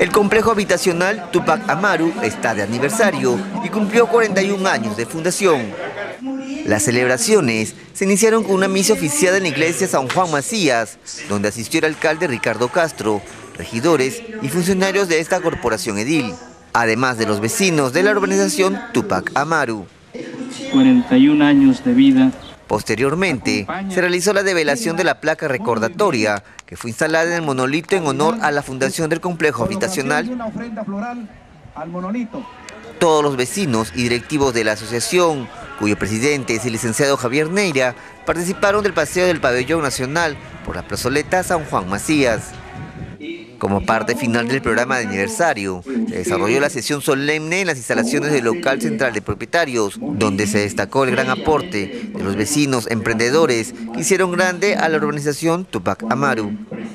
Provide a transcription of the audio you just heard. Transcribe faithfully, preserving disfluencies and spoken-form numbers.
El complejo habitacional Tupac Amaru está de aniversario y cumplió cuarenta y un años de fundación. Las celebraciones se iniciaron con una misa oficial en la iglesia San Juan Macías, donde asistió el alcalde Ricardo Castro, regidores y funcionarios de esta corporación edil, además de los vecinos de la urbanización Tupac Amaru. cuarenta y un años de vida. Posteriormente, se realizó la develación de la placa recordatoria, que fue instalada en el monolito en honor a la fundación del complejo habitacional. Todos los vecinos y directivos de la asociación, cuyo presidente es el licenciado Javier Neira, participaron del paseo del pabellón nacional por la plazoleta San Juan Macías. Como parte final del programa de aniversario, se desarrolló la sesión solemne en las instalaciones del local central de propietarios, donde se destacó el gran aporte de los vecinos emprendedores que hicieron grande a la urbanización Tupac Amaru.